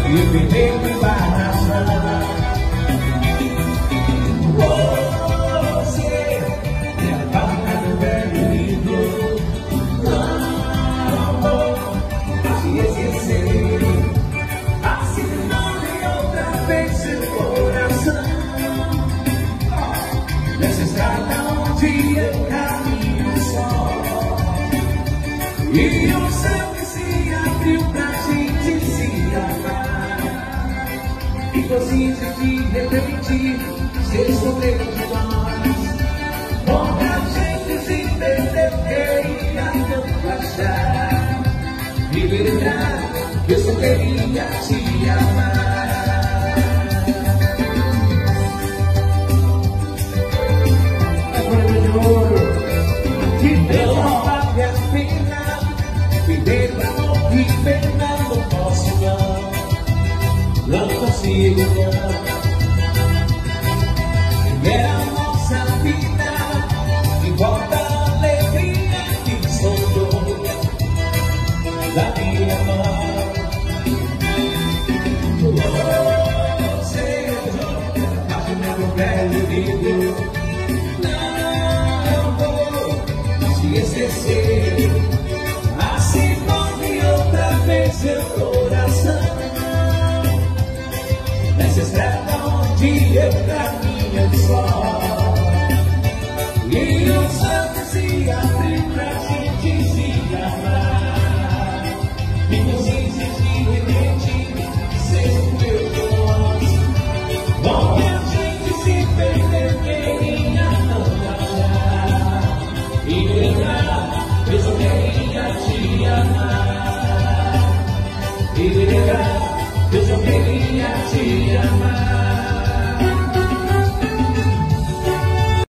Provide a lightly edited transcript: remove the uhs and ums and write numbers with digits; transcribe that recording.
e perder o embaraço. Você é a barra do velho livro. Não vou te esquecer. Assinale outra vez seu coração. Nessa estrada onde eu caminho só. E o céu que se abriu pra gente se amar. Inconsciente de repente se escondeu de nós. Onde a gente se perdeu, queria tanto achar. E lembrar que eu só queria te amar. Agora de ouro que deu vale a pena. Viver amor e pena não posso não consigo não. Viver a nossa vida de volta a alegria que soltou da minha mão. Você acho meu velho livro. Não vou te esquecer. Assinale outra vez seu coração. Nessa estrada onde eu caminho só. E o céu que se abre pra gente se amar. Inconsciente de repente ser o meu Deus. Onde a gente se perdeu, queria não achar. E lembrar, eu só queria te amar. E lembrar, eu só queria te amar.